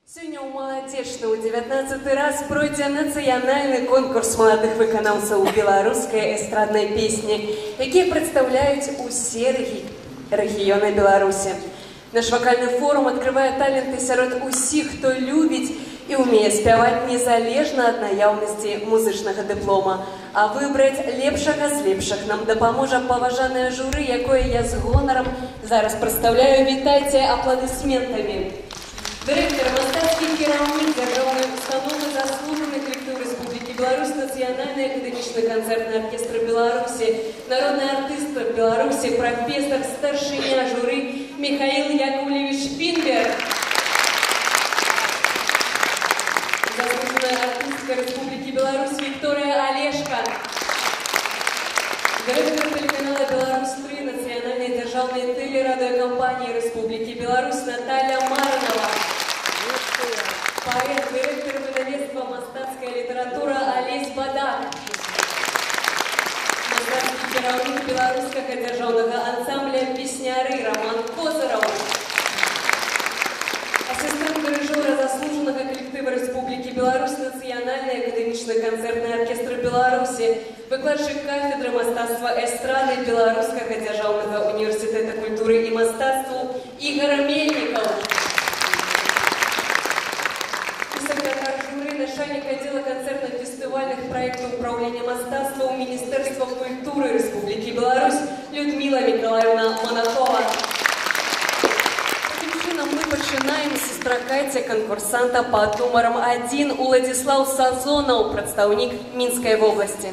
Сёння ў маладзечны ў 19 раз пройдзе нацыянальны конкурс маладых выканаўцаў беларускай эстраднай песні, якія прадстаўляюць усе рэгіёны Беларусі. Наш вакальны форум адкрывае таленты сярод усіх, хто любіць і ўмее спяваць незалежна ад наяўнасці музычнага дыплома. А выбраць лепшага з лепшых нам дапаможа паважанае журы, якое я з гонарам зараз прадстаўляю. Вітайце апладысментамі. Директор, мастацкий кіраўнік дзяржаўнай установы, заслужаны калектыў Рэспублікі Беларусь, Нацыянальны акадэмічны канцэртны аркестр Беларусі, народны артыст Беларусі, прафесор, старшыня журы Михаил Яковлевич Финберг. Заслуженная артистка Республики Беларусь Виктория Олешко. Директор телеканала «Беларусь-3» Национальной державной телерадиокомпании Республики Беларусь Наталья Маранова. Поэт, директор выдавецтва «Мастацкая литература» Олесь Бадак. Мастацкий кіраўнік беларускага дзяржаўнага ансамбля «Песняры» Роман Козыраў. Ассистент дирижера заслуженного коллектива Республики Беларусь, Национальный академичный концертный оркестр Беларуси, выкладчик кафедры мастацтва эстрады Белорусского державного университета культуры и мастацтву Игорь Мельников. Секретарь жюри, начальник отдела концертно-фестивальных проектов управления мастацтва у Министерства культуры Республики Беларусь Людмила Николаевна Монакова. Мы пачынаем з стракайця конкурсанта пад нумарам 1 Уладзіслаў Сазонаў, прадстаўнік Мінскай вобласці.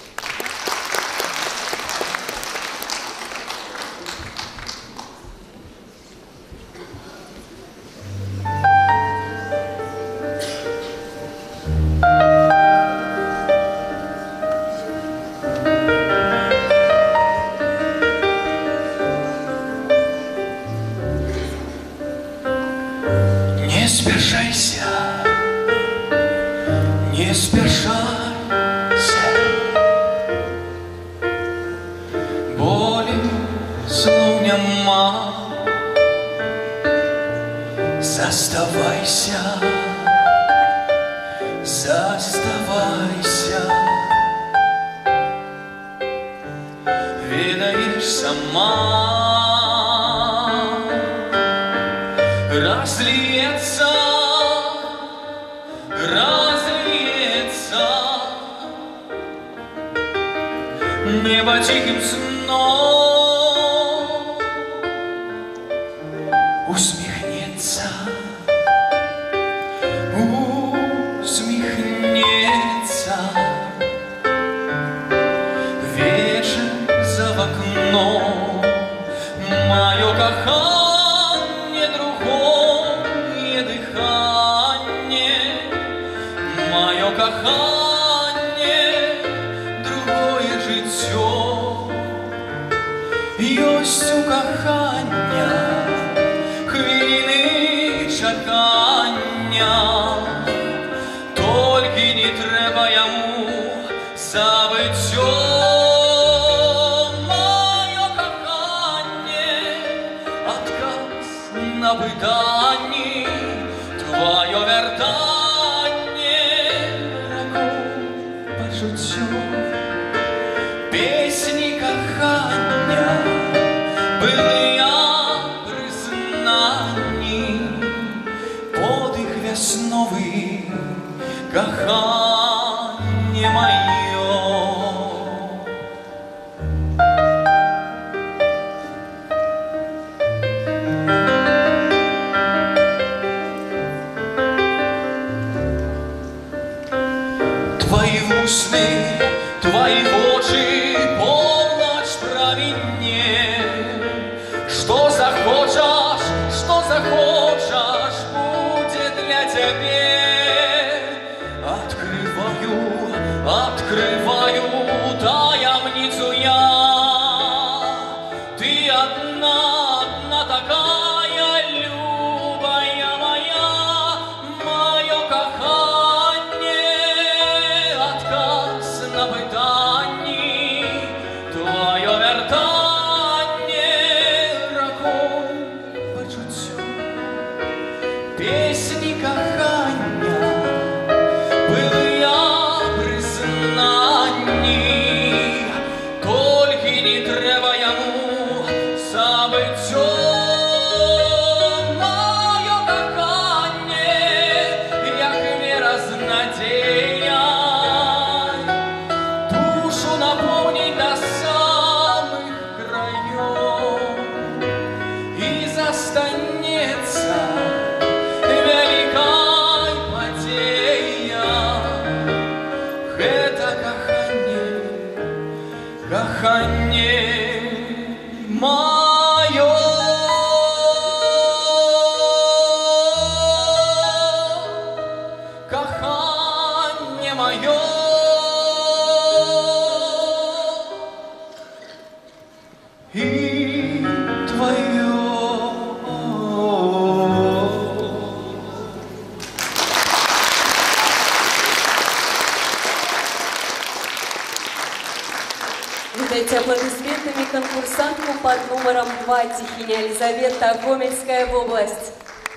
Не спешайся, боли слов нема, заставайся, ведаешь сама, разльется небо тихим сном, усмехнется, вечер за окном, мое кохание, другое дыхание, мое кохание, другое життя, ёсць у кохання хвилини чакання, тільки не треба йому забиття. Моє кохання, отказ на питанні, твоє вертання, почуття, пісні кохання, былыя прызнанні, подых вясновы, кохання маё. Твои вусны, твои очи, полночь провидне. Что захочешь, будет для тебя. Открываю таямницу я. Ты одна такая, любая моя, мое кохание, отказ на питанні, твое вертання, раком почуттю. и твое. Дайте аплодисментами конкурсантку под номером 2 Тихиня Елизавета, Гомельская область.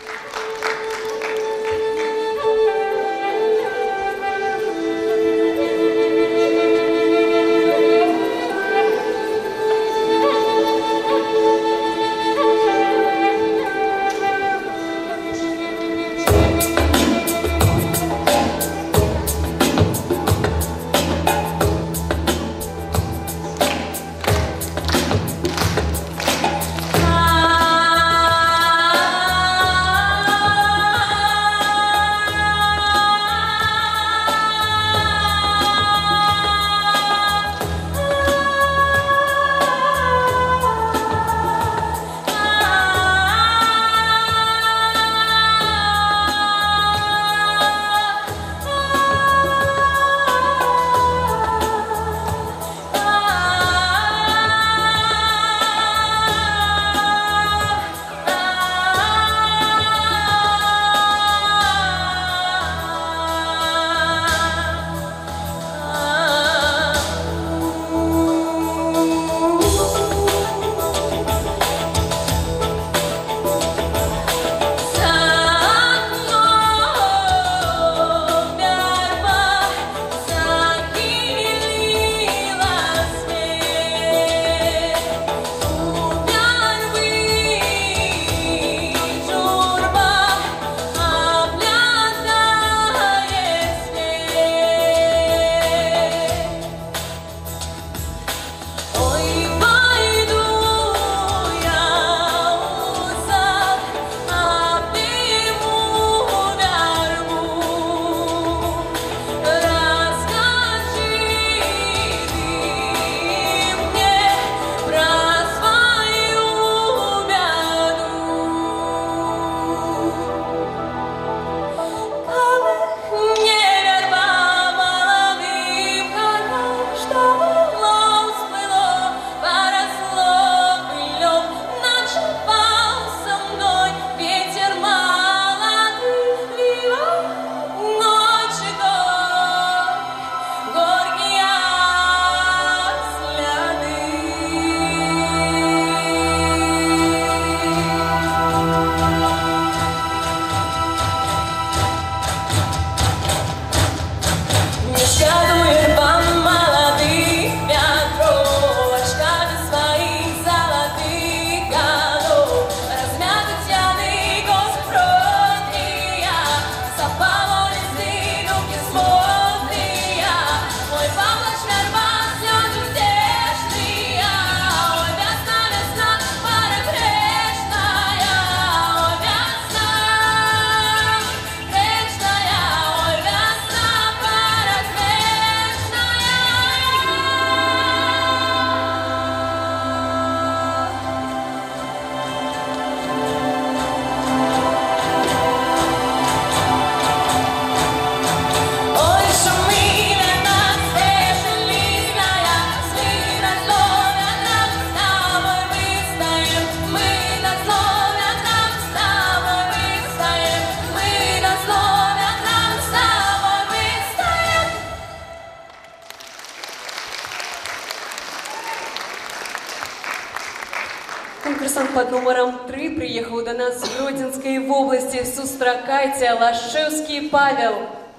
Конкурсант под номером 3 приехал до нас с Гродненской области. Сустракайте, Лашевский Павел.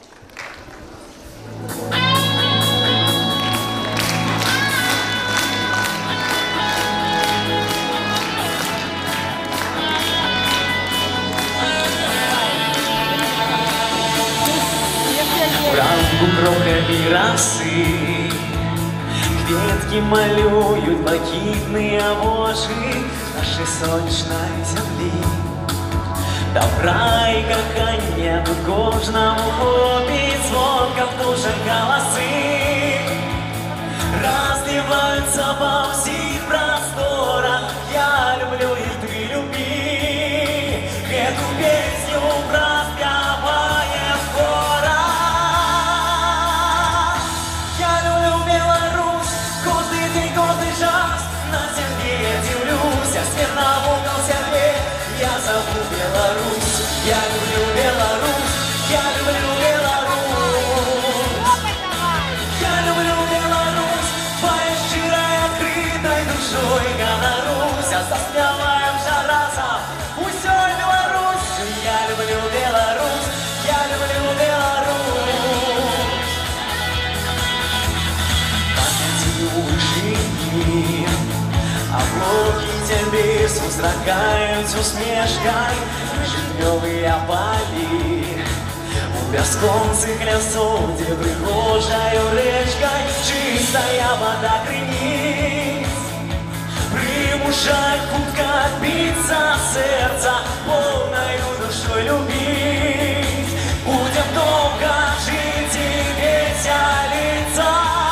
Ранку кроками росы, кветки малюют блакитные воши нашей сонячной земли. Добра и кохання тут кожному хобі, звонко в душах голосы разливаются по всех просторах. Я люблю и ты люби, эту песню распеваем скоро. Я люблю Беларусь, каждый день, каждый час на земле свет на угол себе. Я зову Беларусь, я люблю Беларусь, я люблю Беларусь. Я люблю Беларусь, твоей щирой, открытой душой гонорусь. А заспеваем же разом усёй Беларусь. Я люблю Беларусь, я люблю Беларусь. Памятью вышини, облоки тебе сустракаюць усмешкай. Жывёлыя палі у бясконцых лясоў, дзе прыгожаю рэчкай чыстая вода крыніц прымушай хутка біцца сэрца, поўнаю душой любіць. Будем доўга жыць і весяліцца.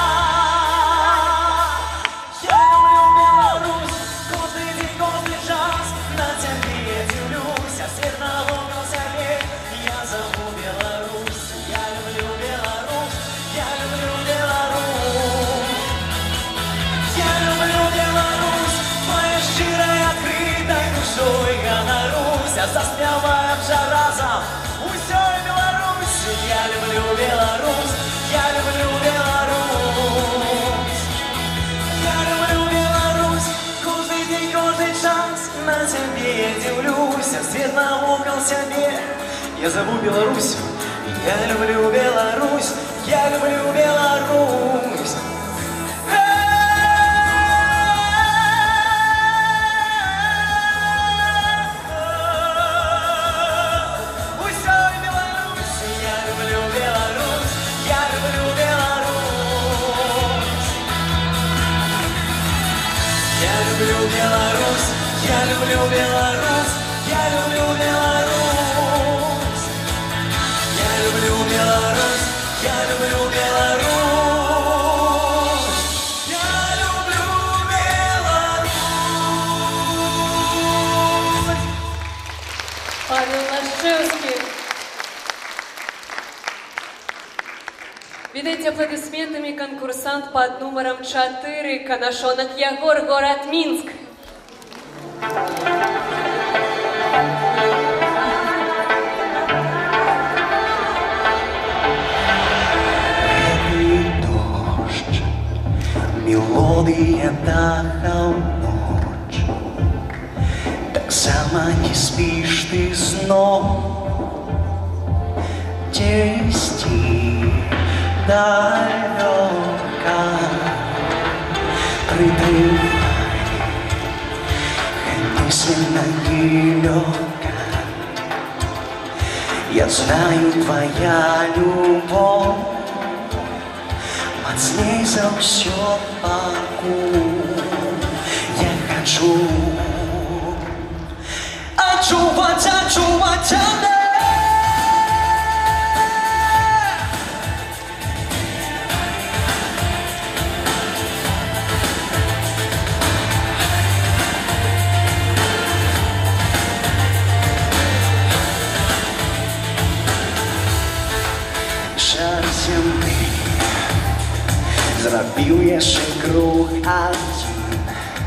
Я люблю Беларусь, кожны дзень, кожны час на цябе дзіўлюся, свет навокал сябе. Я зову Беларусь, я люблю Беларусь, я люблю Беларусь. Я люблю Беларусь, твоей щирой, открытой душой гонорусь. А заспеваем же разом усёй Беларусь. Я люблю Беларусь, я люблю Беларусь. Я люблю Беларусь, каждый день, каждый час на тебе я дивлюся, свет навокал себе. Я зову Беларусь, я люблю Беларусь, я люблю Беларусь. Усёй Беларусь, я люблю Беларусь, я люблю Беларусь. Я люблю Беларусь, я люблю Беларусь, я люблю Беларусь. Я люблю Беларусь, я люблю Беларусь. Я люблю Беларусь. Павел Лашевский. Видайте аплодисментами конкурсант под номером 4, Канашонок Ягор, город Минск. Дождь, мелодия даха ночь. Так сама не спишь ты сном. Тести далека, крытый мысленно нелёгко. Я знаю, твоя любовь мацней за всё вокруг. Я хочу отчувать тебя. Шар земли зрабіў яшчэ круг адзін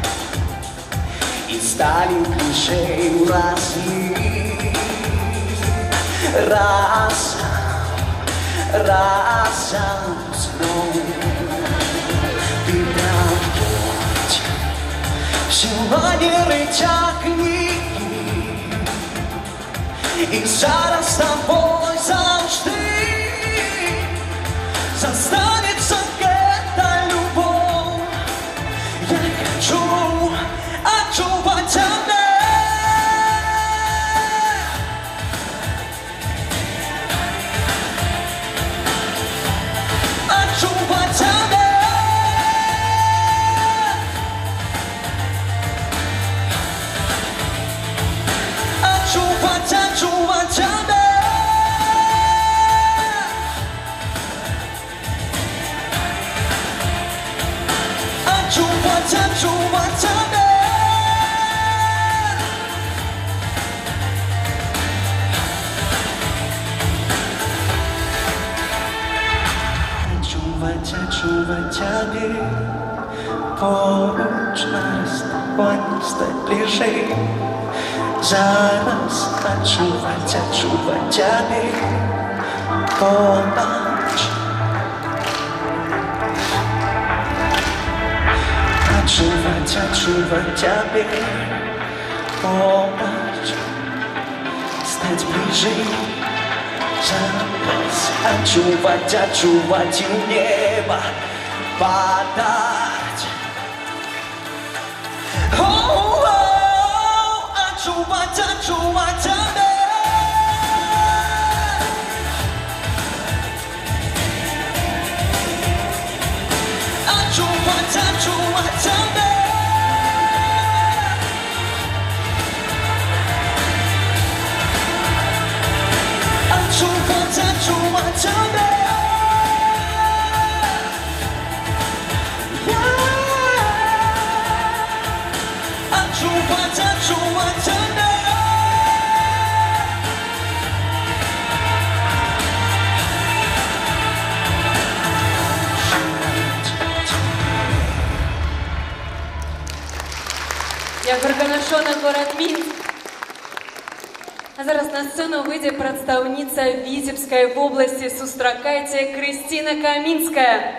і сталі бліжэй у разы. Разам зноў ты праходзь всю манеры цягні, і зараз з тобой заўжды застанется эта любовь. Я хочу отчувать тебя. Отчувать тебя. Отчувать тебя. стать ближе. Зараз отчувать тебе помочь. Отчувать тебе помочь. Стать ближе. Зараз отчувать и в небо подать. Отчувать тебя. Отчувать тебя. Отчувать тебя. Отчувать тебя. Дякую, Канашона, город Минск. А зараз на сцену вийде представниця Витебской области Сустракайте Кристина Каминская.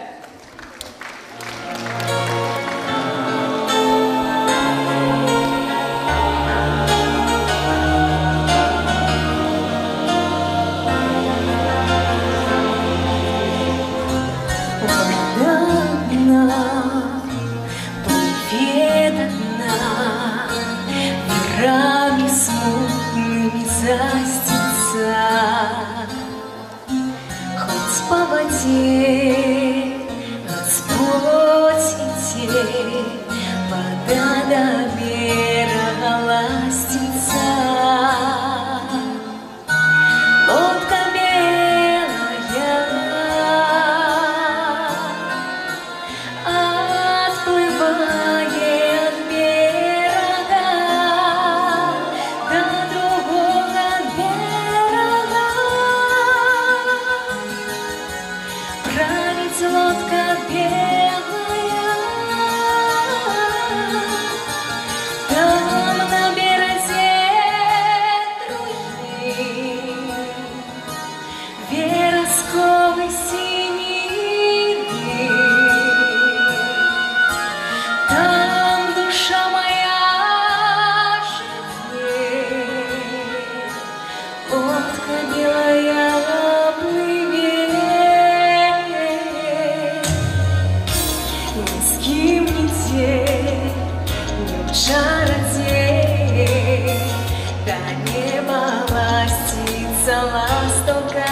Мирами смутными застится, хоть по воде Господь идти, вода до берега ластится. Лодка белая отплывает от берега до другого берега. Правит лодка белая, там на березе другие вересковый синий дым. Там душа моя живет, лодка белая плывет. Ни с кем не день, ни в жароте, до неба ластится ластовка.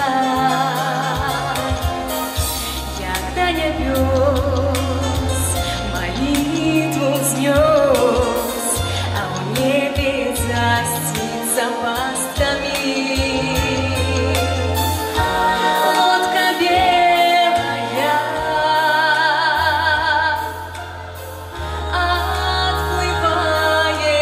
Когда небес молитву взнес, а в небе застится пастами. Лодка белая отплывает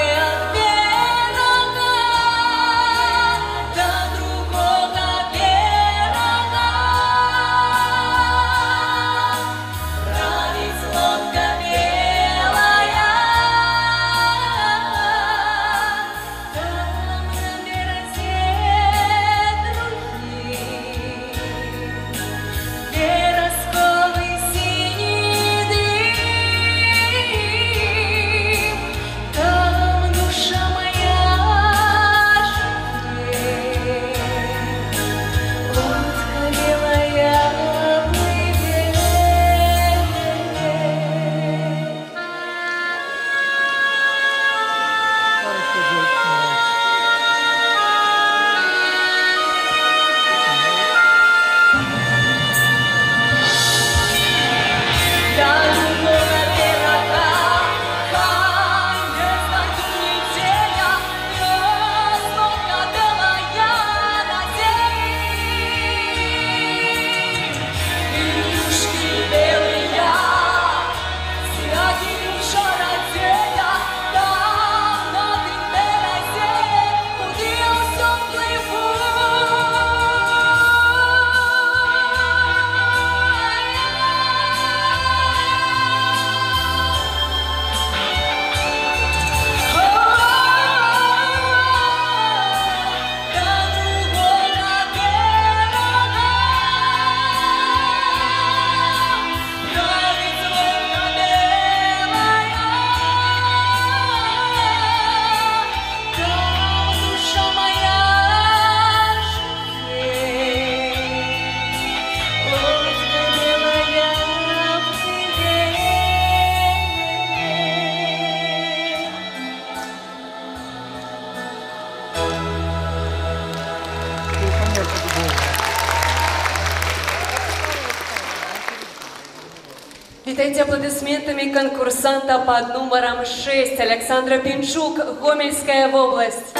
Встречайте аплодисментами конкурсанта под номером 6 Александра Пинчук, Гомельская область.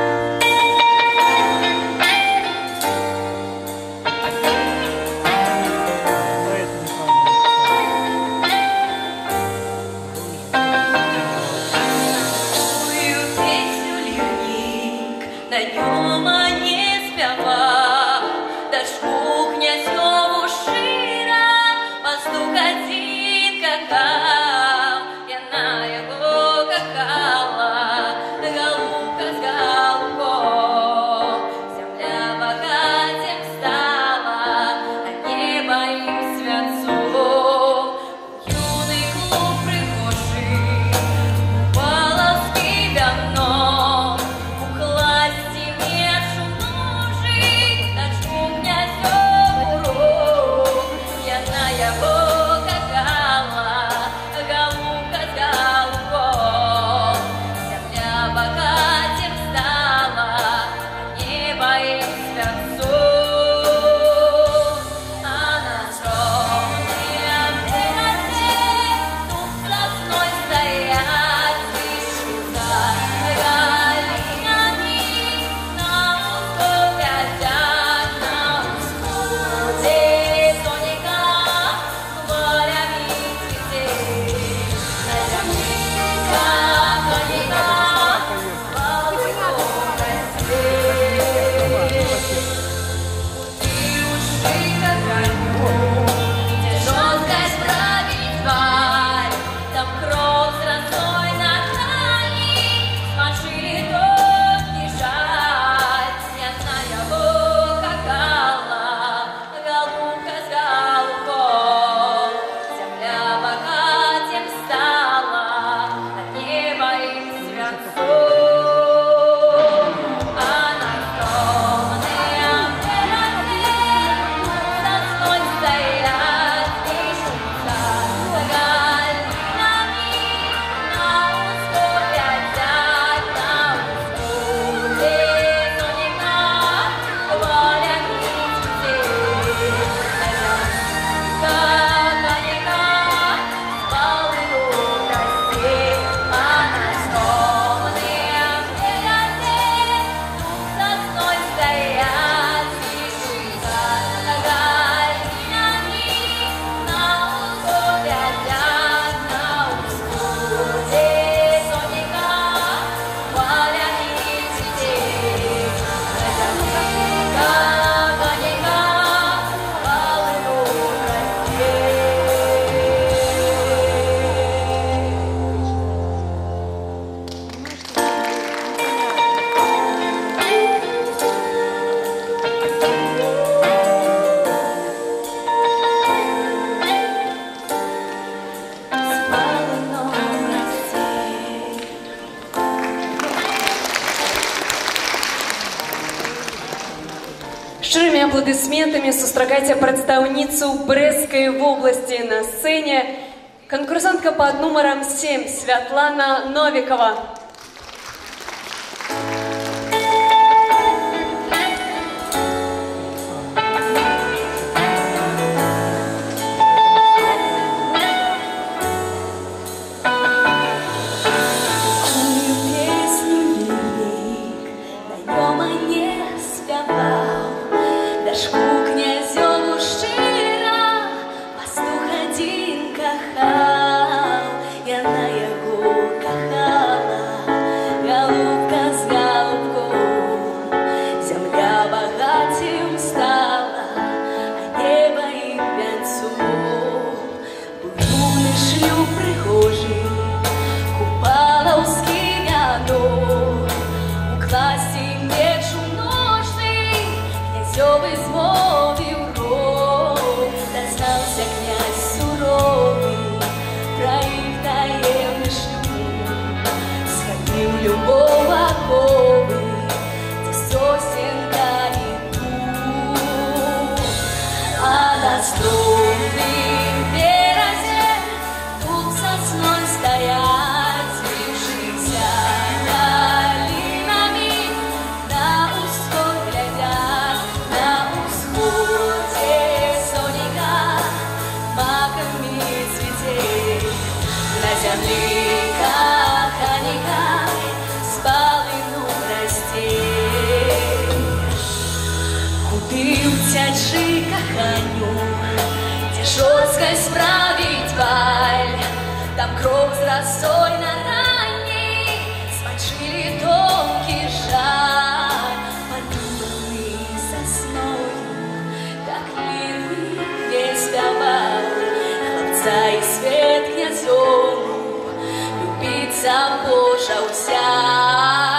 Шчырымі аплодысментамі сустракайце прадстаўніцу Брэсцкай вобласці на сцэне, канкурсантка пад нумарам 7 Святлана Новікова. Цветет. коню, где жесткой справить боль, там кровь с росой на ране, смочили тонкий жар, полюбленный сосною, так мирный весь давал, хлопца и свет князёву, любиться Божа взял.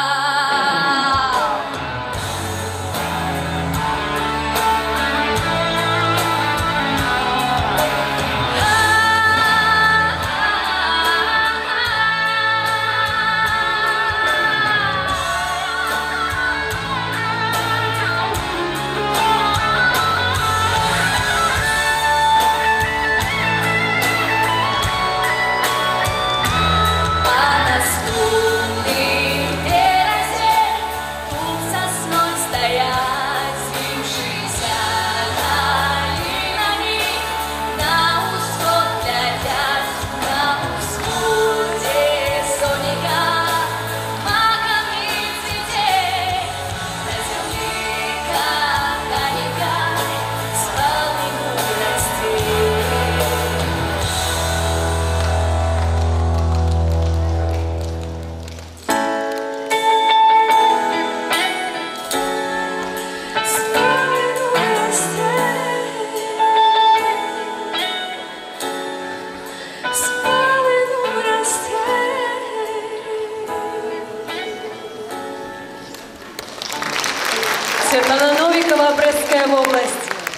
Світлана Новікова, Брестська область.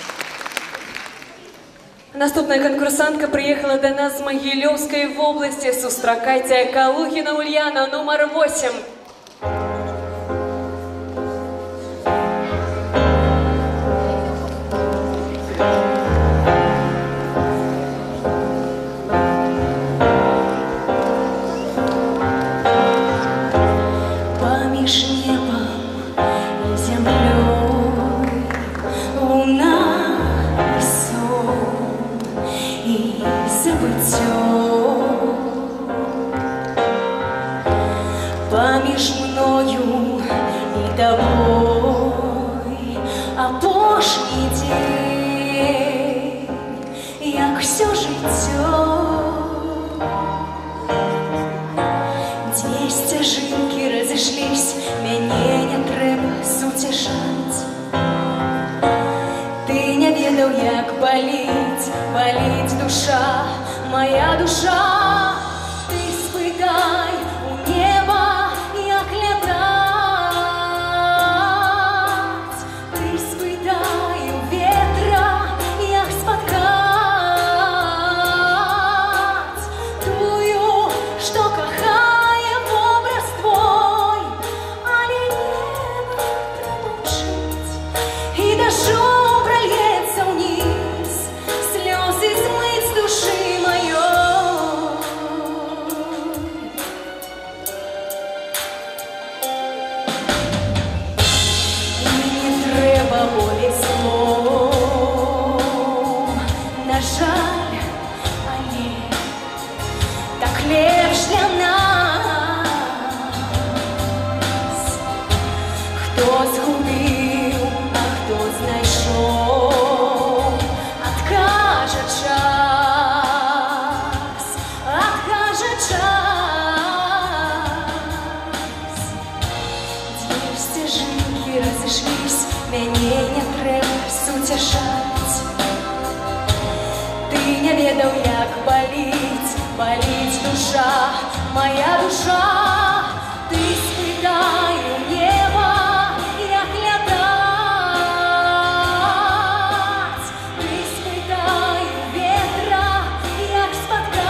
Наступная конкурсантка приехала до нас с Могилевской области. Сустракайте Калугина Ульяна, номер 8. Помеж небом и землей, луна и сон, и забытье. Помеж мною и тобой опошний день, як все життя. 200 жінки розійшлись, мене не треба сутішать. Ти не ведав, як болить душа, моя душа. Ти спитай у неба, як літать. Ти спитай у ветра, як споткать. Тую, що кохає образ твой, але небо промовчить, і дождем прольється вниз, сльози змить з душі моєї. І не треба болі слов, на жаль, але так легш для нас. Хто згубив, а хто знайшов, откаже час, откаже час. 200 жінки розійшлись, мене не треба сутішать. Ти не ведав, як болить душа, моя душа. Ти спитай у неба, як літать. Ти спитай у ветра, як споткать.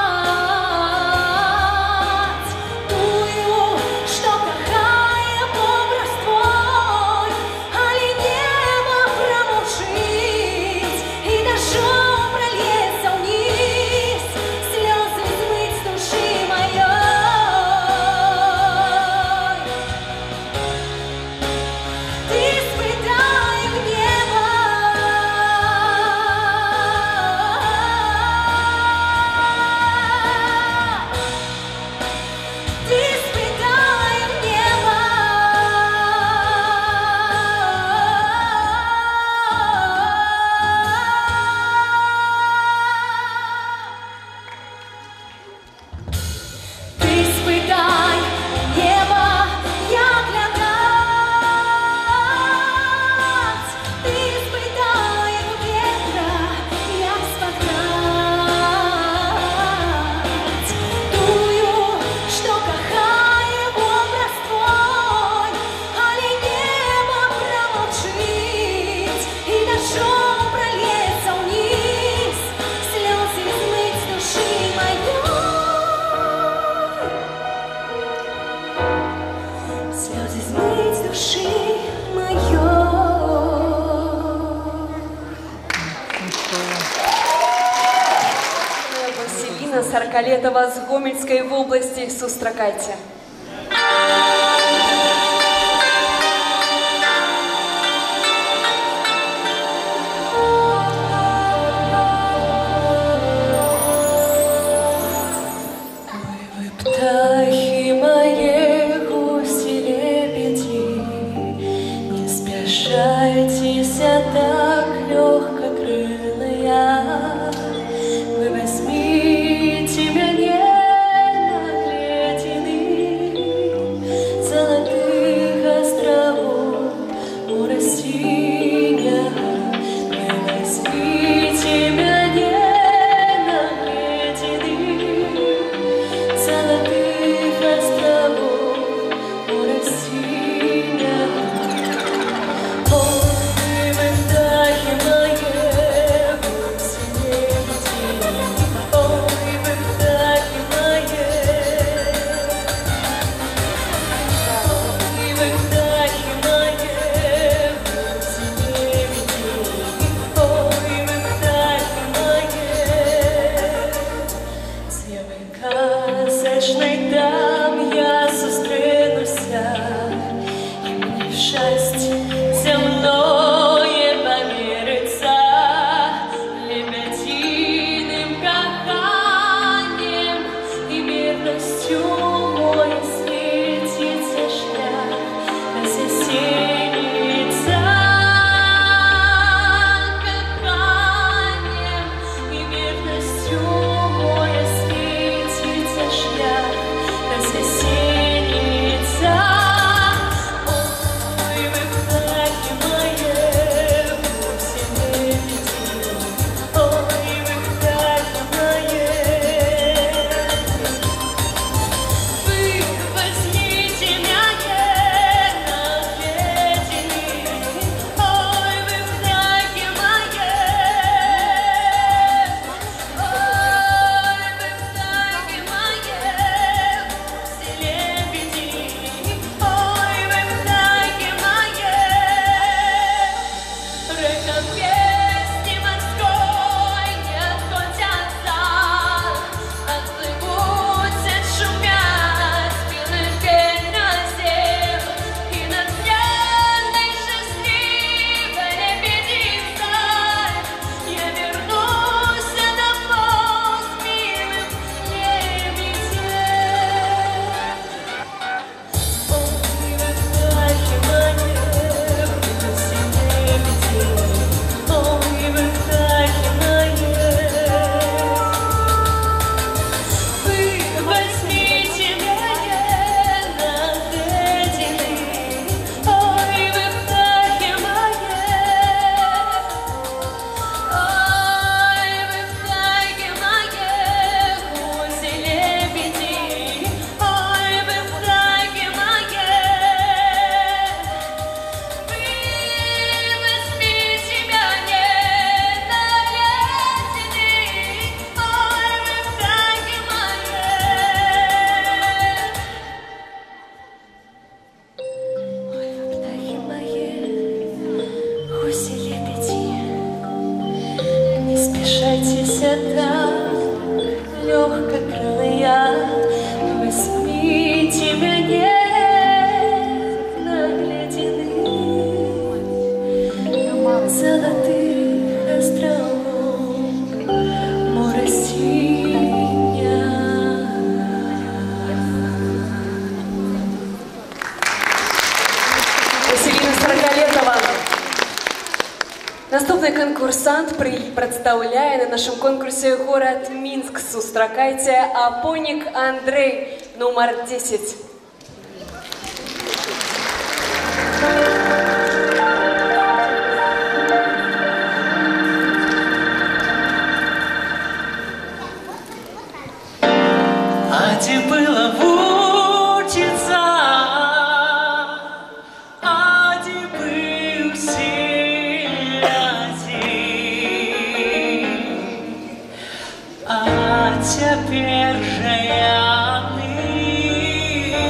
Тую, що кохає образ твой, але небо промовчить, і дождем прольється вниз, сльози змить з душі моєї. Саркалетова з Гомельської області. Сустракайте. Птахи мои, гуси, лебеди, не спешайтесь так легкокрылые. Вы возьмите меня на ледяных золотых островов море синего. Вы возьмите меня на ледяных золотых островов море синего. Ой, вы птахи мои, гуси, лебеди, ой, вы птахи мои, ой, вы птахи мои, гуси, лебеди, ой, вы птахи мои. З яви казочной там я зустрінуся, і мені щастя земное поміриться лебединым коханням і вірністю моє світиться шлях осіниться коханням і вірністю моє світиться шлях осіниться. Ой, ви птахи мої, гуси, лебеді, ой, ви птахи мої. Вы возьмите меня на ледяные, ой, вы птахи мои, ой, вы птахи мои, гуси, лебеди, ой, вы птахи мои. Реком песни морской не отходятся, отплывут, отшумят белых пенозем, и над пьяной счастливой лебедицей я вернусь домой с милым лебедем. Ой, вы птахи мои, гуси, лебеди, ой, вы птахи мои. Вы возьмите меня на ледяные, ой, вы птахи мои, ой, вы птахи мои, гуси, лебеди, ой, вы птахи мои. Вы возьмите меня на ледяные, ой, вы птахи мои. Ой, вы птахи мои, гуси, лебеди, не спешайтесь так легкокрылые. Возьмите меня на ледяных золотых островов море синего. Василіна Саркалетова. Наступний конкурсант представляє на нашому конкурсі город Мінськ. Сустракайте, Апонік Андрей, номер 10. А де была вучиться, а де был сильный, а теперь же я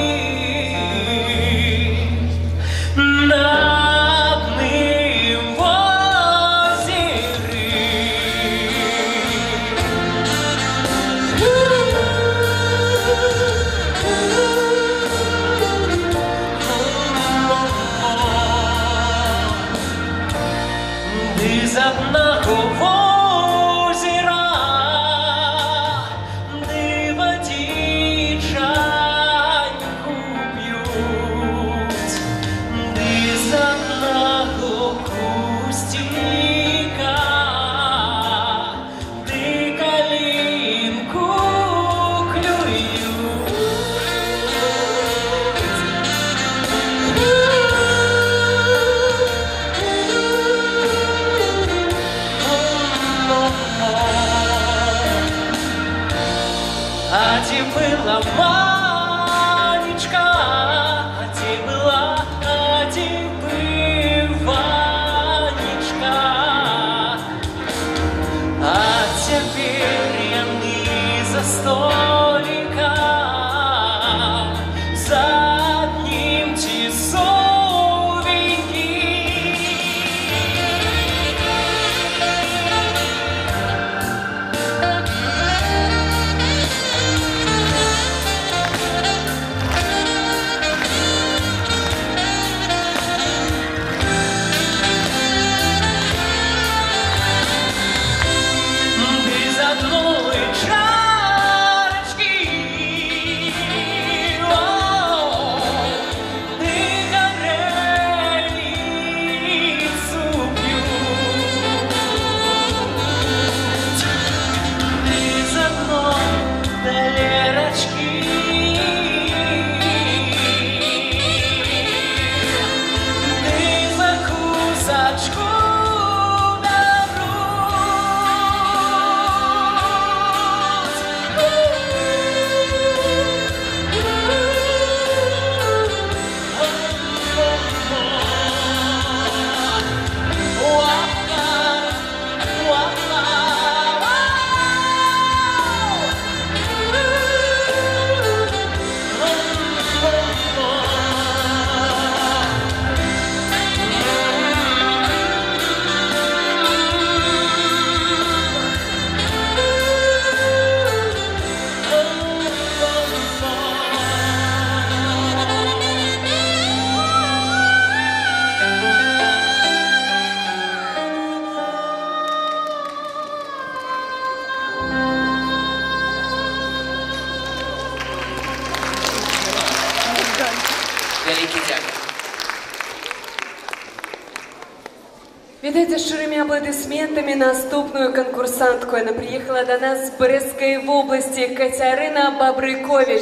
Великий дякую. Вітайте з щирими аплодисментами наступную конкурсантку. Она приехала до нас с Брестской области. Катерина Бабрикович.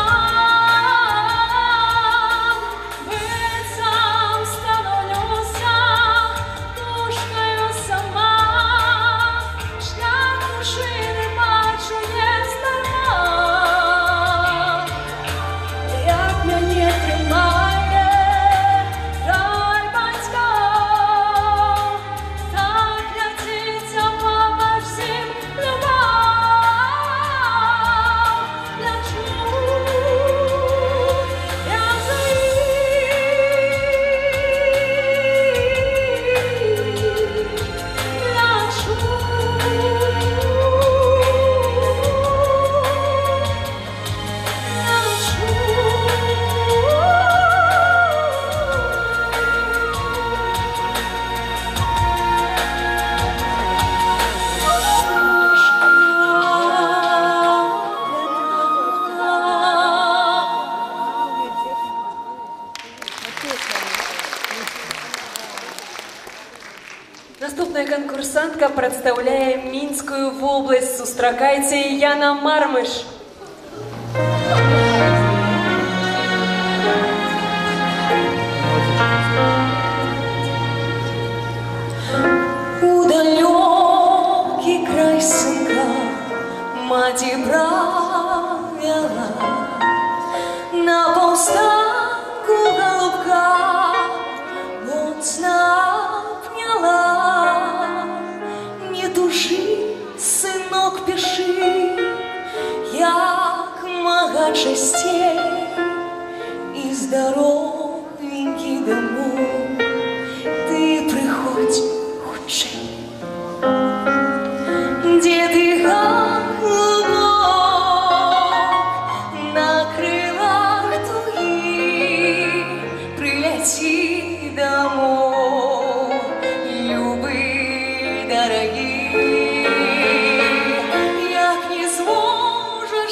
Становлюся конкурсантка представляе Мінскую вобласць. Сустракайце Яна Мармыш. У далёкі край сынка маці правяла, на паўстанку голубка моцна обняла. Не тужы, сынок, пішы, як мага часцей, і здаровенькі дамоў ты прыходзь хутчэй. Дзе ты голубок на крылах тугі, прыляці дамоў, любы дарагі. Як не зможаш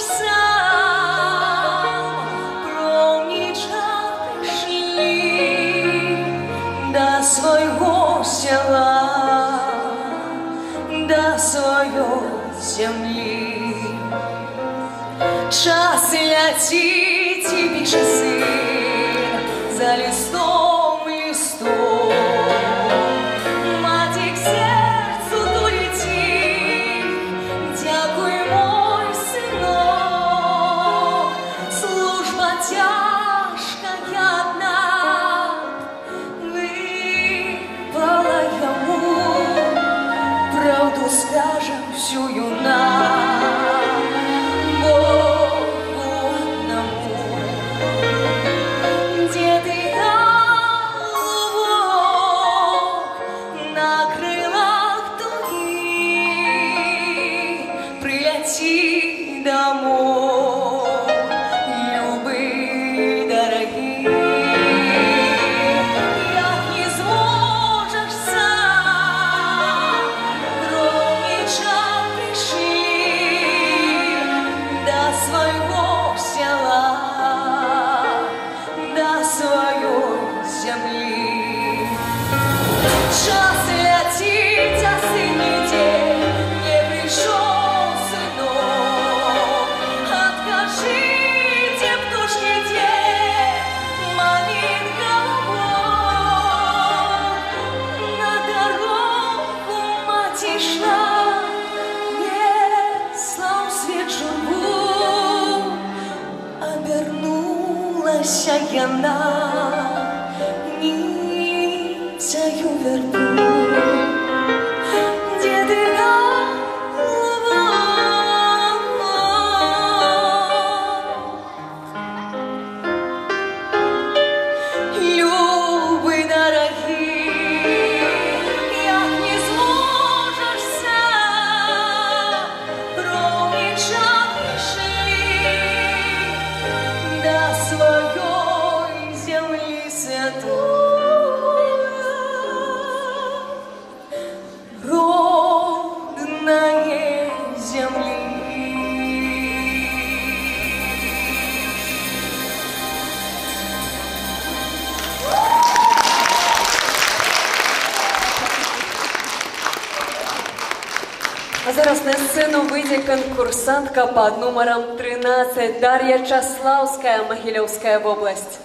сам, промніча прышлі да свайго сяла, да сваёй зямлі. Час ляціць і піша сын за лістом лістом. Маці к серцу туліць, дзякуй, мой сынок. Служба цяжкая адна выпала яму, правду скажем всю нам, Богу одному. Где ты, голубок, на крылах тугі, прыляці домой, любы дорогі. Як не зможеш сам, промніча прышлі да свайго сяла, да сваёй зямлі. Час ляціць, а сын ідзе, не прыйшоў сынок. Адкажыце, птушкі, дзе мамін голубок. На дарогу маці ішла, несла ў свет журбу, обернулася яна ніцяю вербу. Дзе ты, голубок, любы дорогі, як не зможеш сам, промніча прышлі да сваёй зямлі святой, роднае зямлі. А зараз на сцену выйдзе конкурсантка под номером 13 Дар'я Часлаўская, Магілёўская вобласць.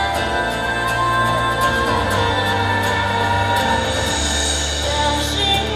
Скажи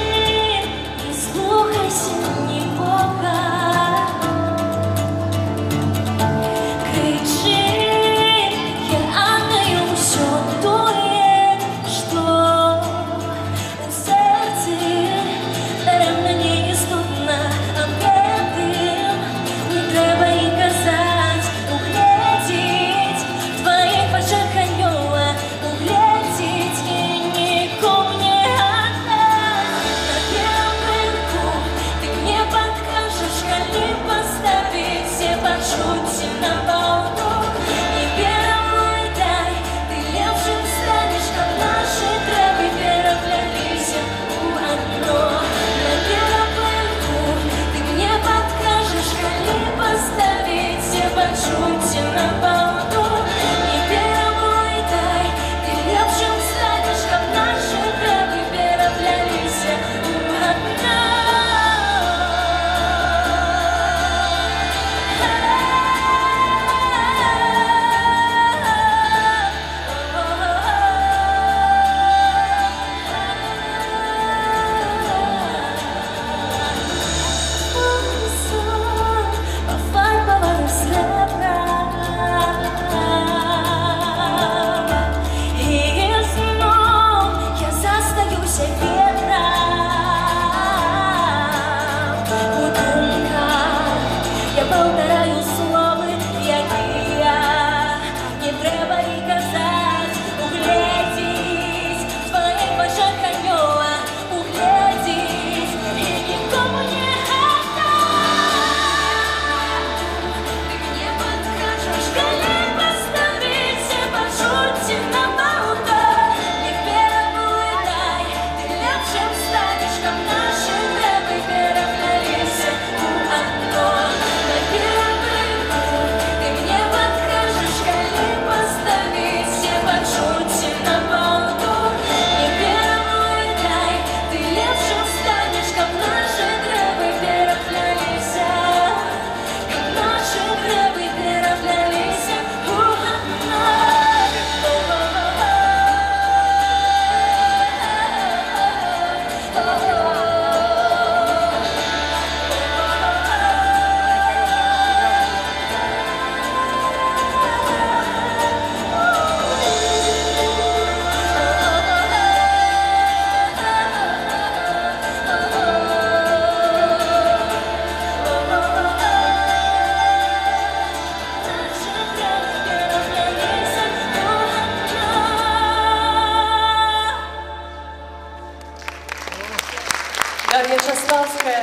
Дар'я Чаславская.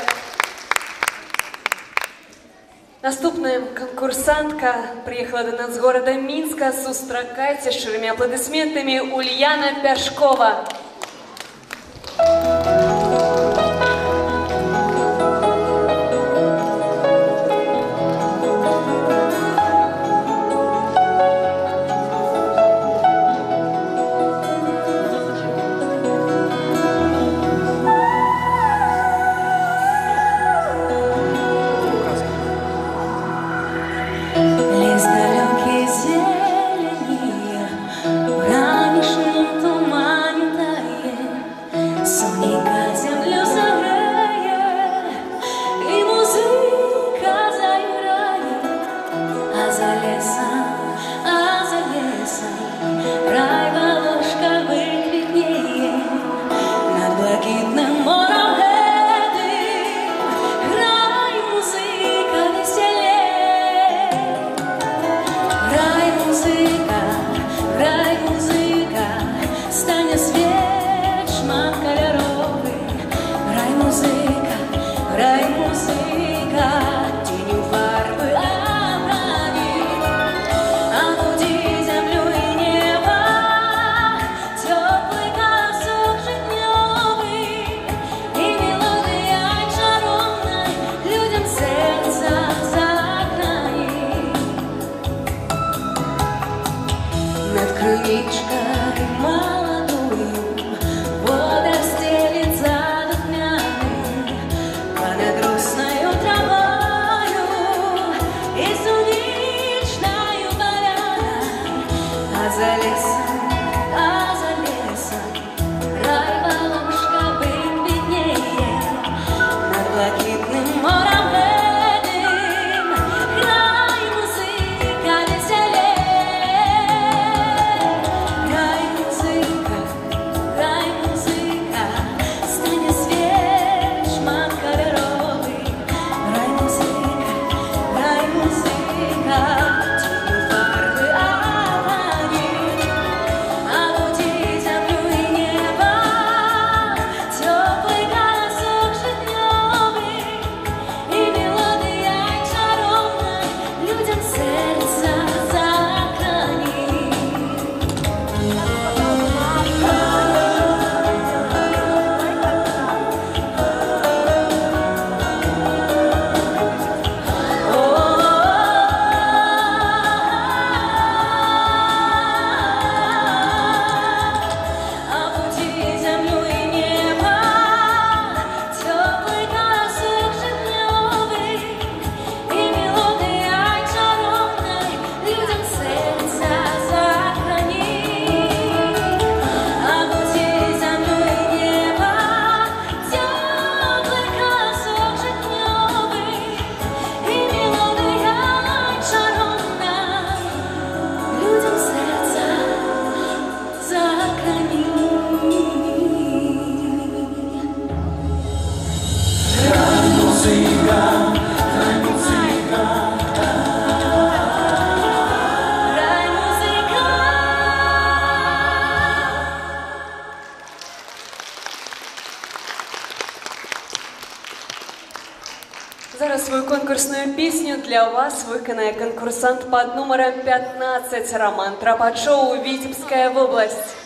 Наступная конкурсантка приехала до нас с города Минска. Сустракайте широкими аплодисментами Ульяна Пяшкова. Зараз свою конкурсную песню для вас виконає конкурсант под номером 15 Роман Тропачов, Витебская область.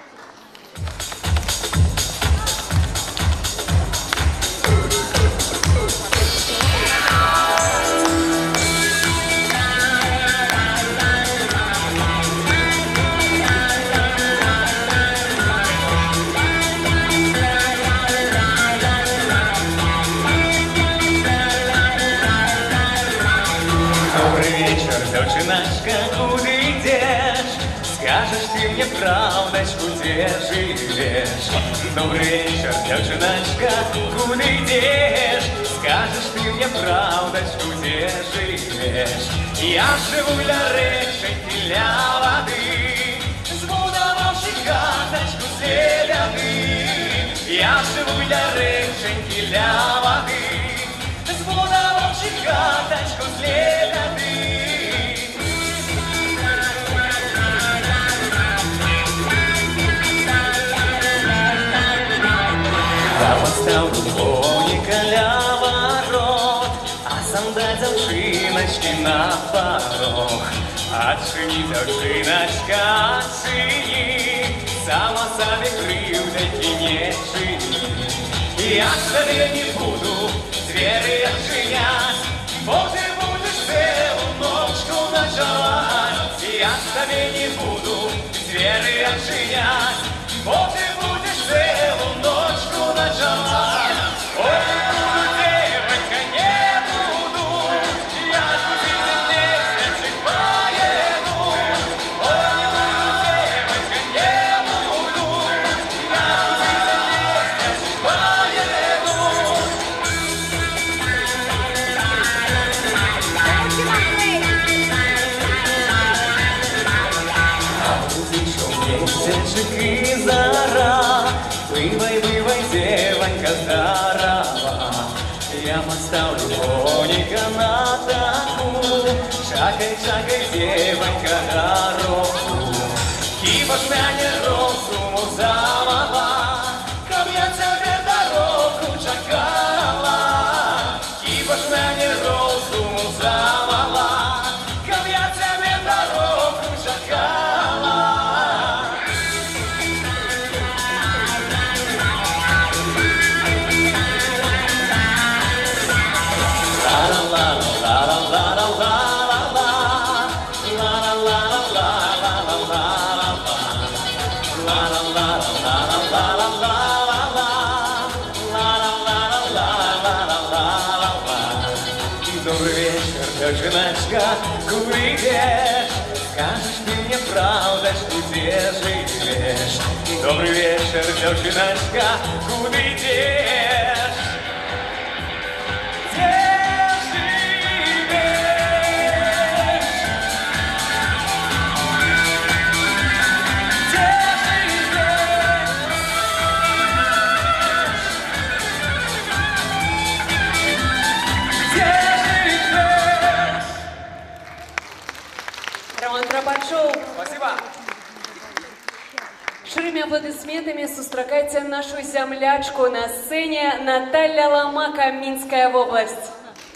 Девчоночка, куда идешь? Скажешь ты мне правдочку, где живешь? Добрый вечер, девчоночка, куда идешь? Скажешь ты мне правдочку, где живешь? Я живу для реченьки, для воды, сбудовавши карточку селяны. Я живу для реченьки, для воды, сбудовавши карточку селяны. поставлю коника ля ворот, а сам дать завшиночки на порог. Отшини, завшиночка, отшини, сама себе кривдочки не чини. Я тебе не буду двери отчинять, бо ты будешь целую ночку ночевать. Я тебе не буду двери отчинять, бо ты будешь целую ночку ночевать. Ой, не буду, девочка, не буду, я тебе вместе поеду. Ой, не буду, девочка, не буду, я тебе вместе поеду. Месячек и зара, вывай, вывай, девонька здорова. Я поставлю коника на таку, шагай, шагай, девонька, дорогу. Хіба ж мене розуму замала, каб я тебе дорогу чекала. Хіба ж мене розуму замала, каб я тебе дорогу чекала. Добрый вечер, девчоночка, куда идешь? Скажешь ты мне правда, что где живешь? Добрый вечер, девчоночка, куда идешь? Роман Трапачов. Спасибо. Ширыми аплодисментами сустракайте нашу землячку на сцене Наталья Ломака, Минская область.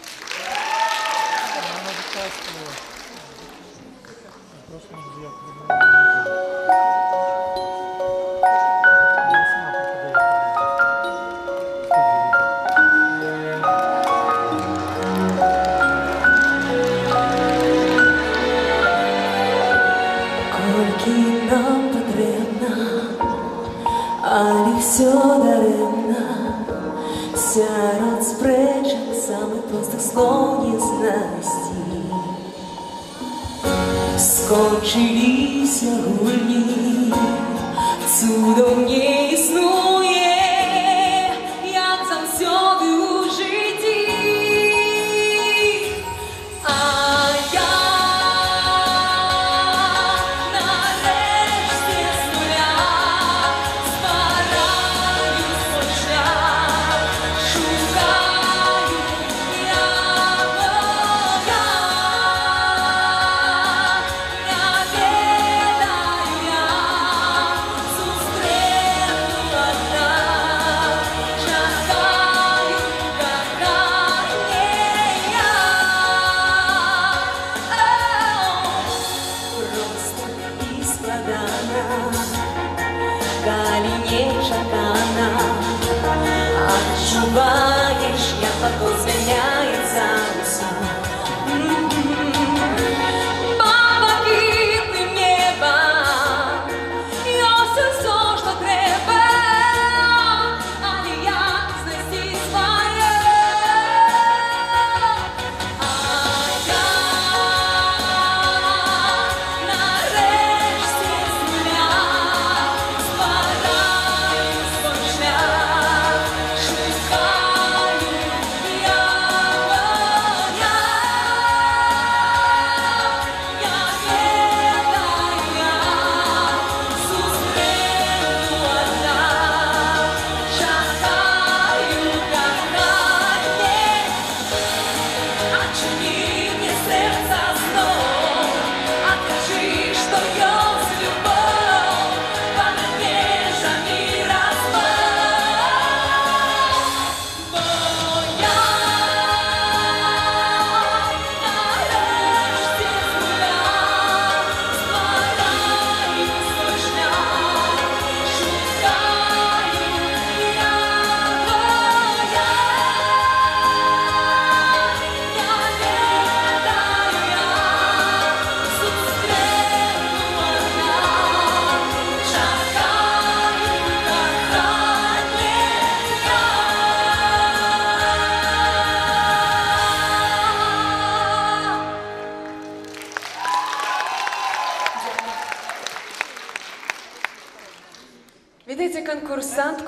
Кольки нам потрібно, але все даремно. Серед спречок самих простих слов незнаності. Скончилися гульні, цудом не існує, як завсёды у житті. А я нарешті з нуля збираюсь почать, шукаю я Бога. Не ведаю я, зустріну одна, чекаю, яка не я. Просто і складана, калі нечакана. Адчуваєш, як вокруг зміняється усё. Блакитним небом ёсць усё, што трэба, але як знайсці сваё? А я нарешті з нуля збираюсь почать, шукаю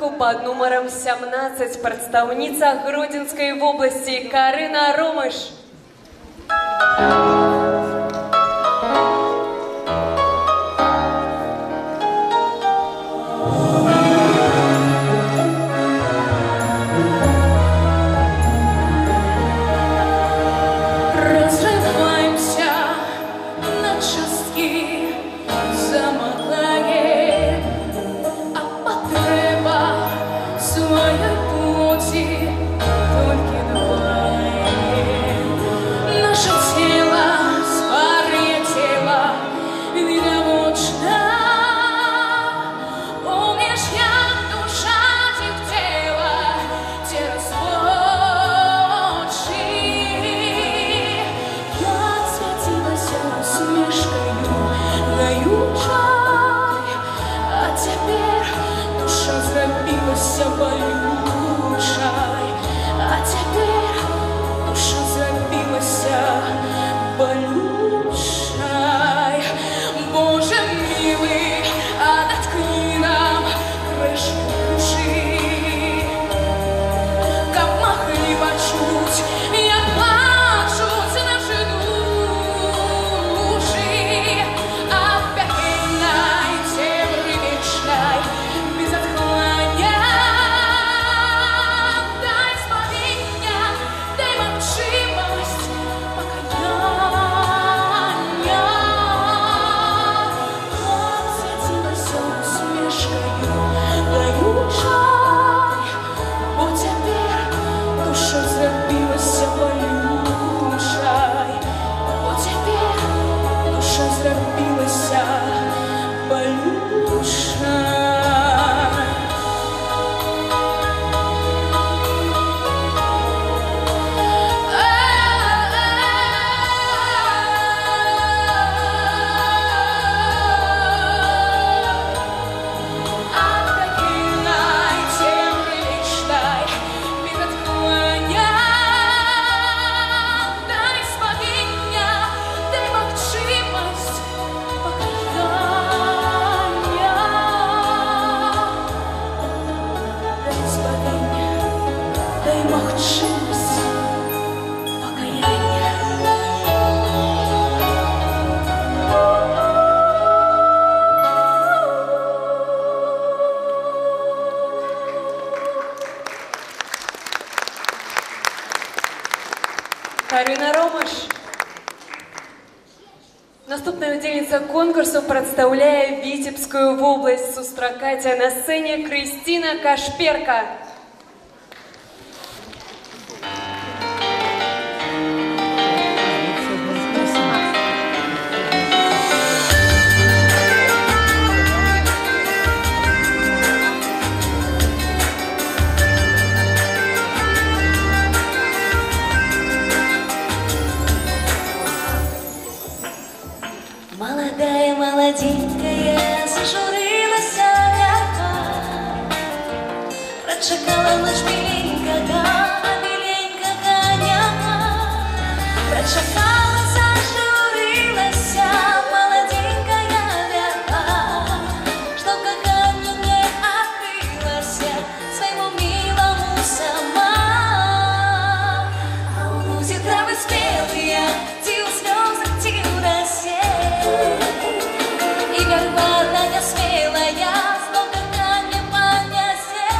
частку под номером 17 представница Гродненской области Карина Ромыш. Карина Ромыш. Наступная участница конкурсу, представляя Витебскую область Сустракатия, на сцене Кристина Кашперка. Молодая, молоденькая, зажурилась река, прочекала ночь беленького, коня. Прочекала, зажурилась молоденькая река, что коханью не открылась своему милому сама. А у лузи травы спелые, тил слезы, тил росе. И горбатая смелая, что коханье понесе,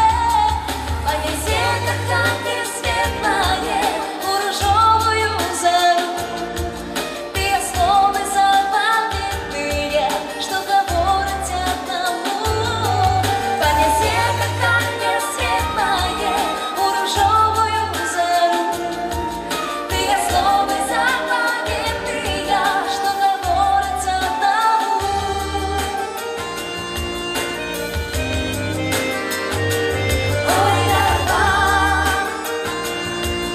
коханье светлое, у ржовую зару. Ты словы запамятные, что говорят одному. Понесе коханье светлое, у ржовую зару. Ты словы запамятные, что говорят одному. Ой, раба,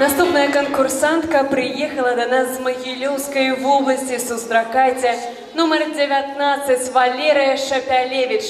Наступная конкурсантка приехала до нас з Могилевской в области. Сустракайте номер 19 Валерия Шапялевич.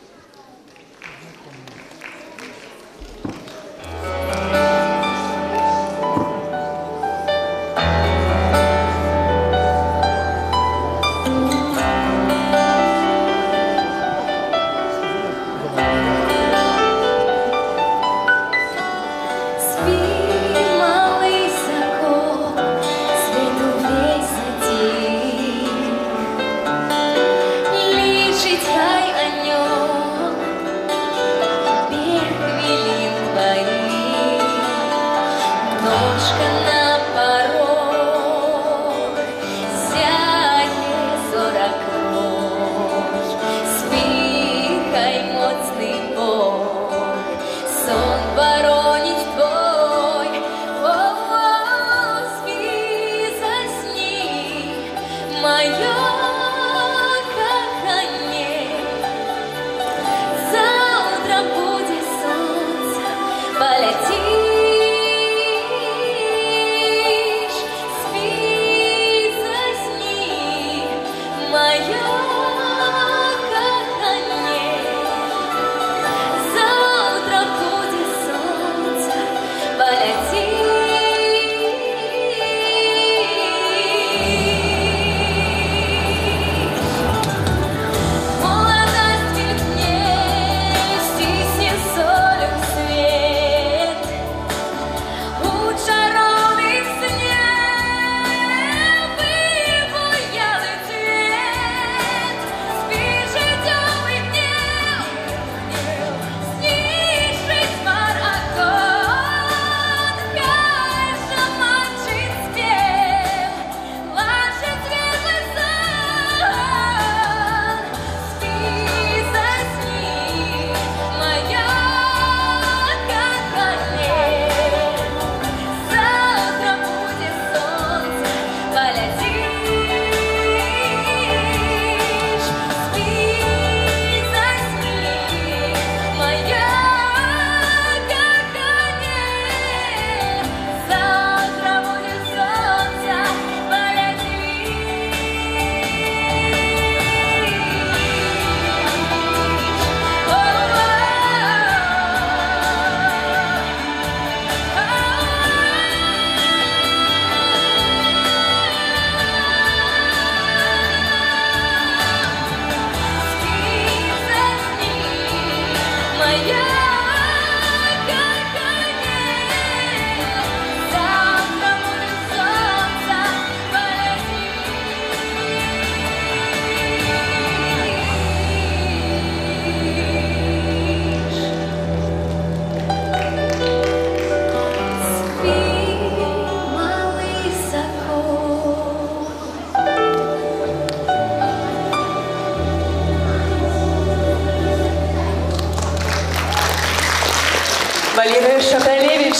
Валерия Шапялевич.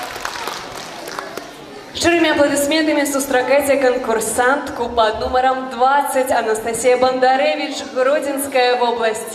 Щирыми аплодисментами сустракайте конкурсантку под номером 20 Анастасия Бондаревич, Гродненская область.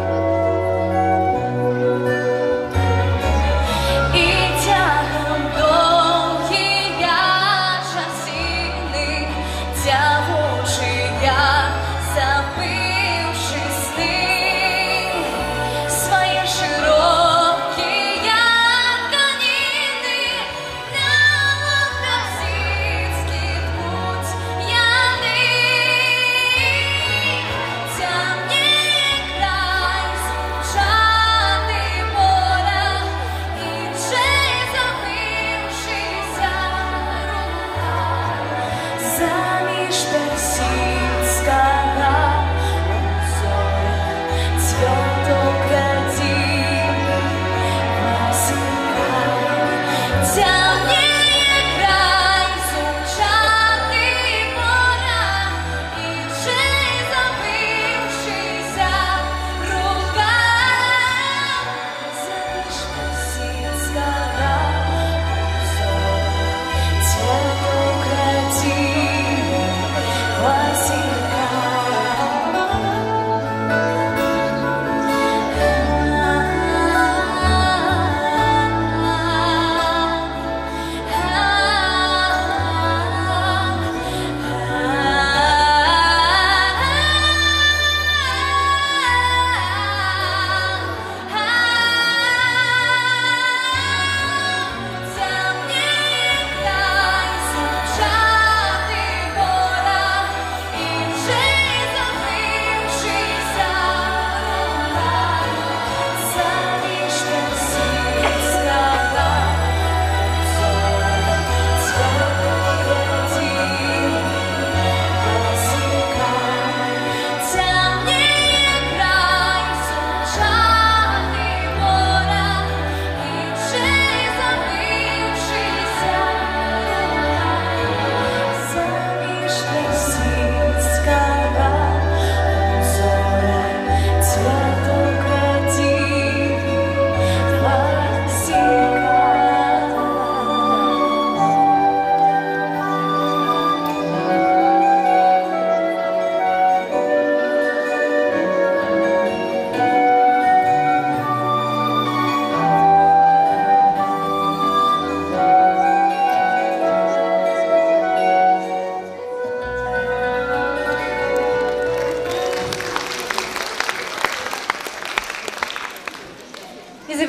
И тягом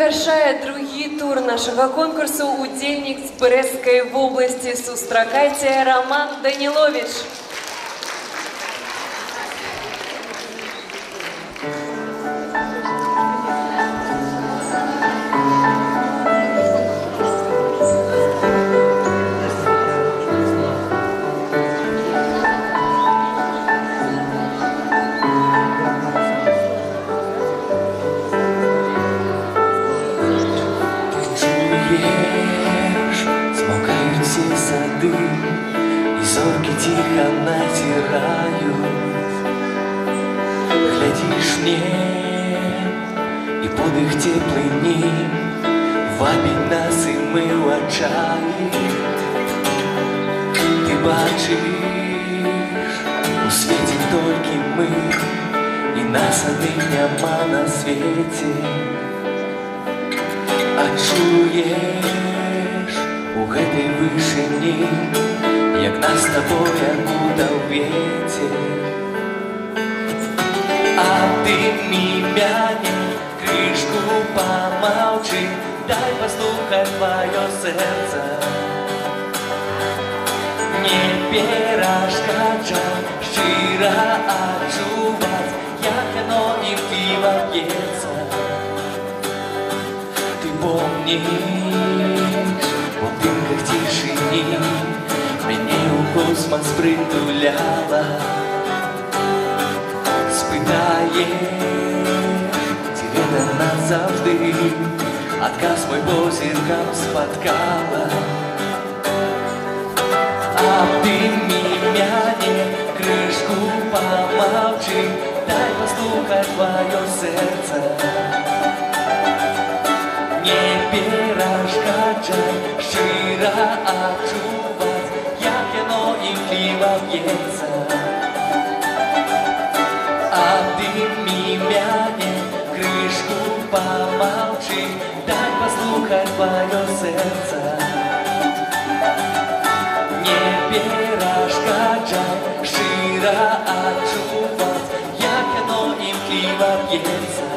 завяршае другі тур нашага конкурсу удзельнік з Брэсцкай вобласці. Сустракайце, Роман Данілович. Смолкают все сады, и зорки тихо натирают. Глядишь мне, и подых теплый дней вабить нас, и мы в отчаянии. Ты бачишь, у свете только мы, и нас одних няма на свете. Адчуеш у гэтай вышыні, як нас з табой акута ў ветер. Абдымі мяне, крышку помолчи, дай послухать твое сердце. Не перашкаджай, шчыра адчуваць, як яно імкліва б'ецца. Помнишь, в дымках тишине меня у космос притуляла. Спытаешь, тебе это назавжды, отказ мой позіркам спаткала. Обдыми мяне, крышку помолчи, дай послухать твое сердце. Не перашкаджай, шчыра адчуваць, як яно імкліва б'ецца. Абдымі мяне, крышку помолчи, дай послухать твое сердце. Не перашкаджай, шчыра адчуваць, як яно імкліва б'ецца.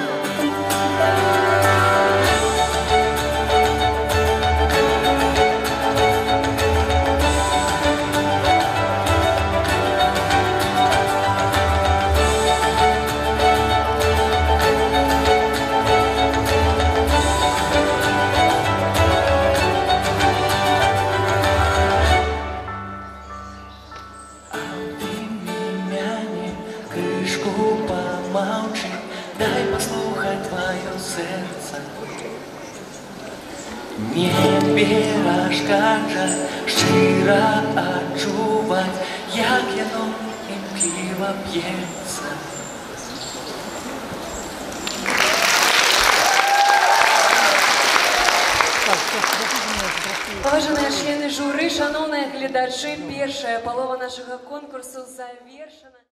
Помолчи, дай послухать твое сердце. Не перашкаджай, шчыра адчуваць, як яно імкліва б'ецца. Паважаныя члены журы, шановныя гледачы, першая палова нашага конкурсу завершана.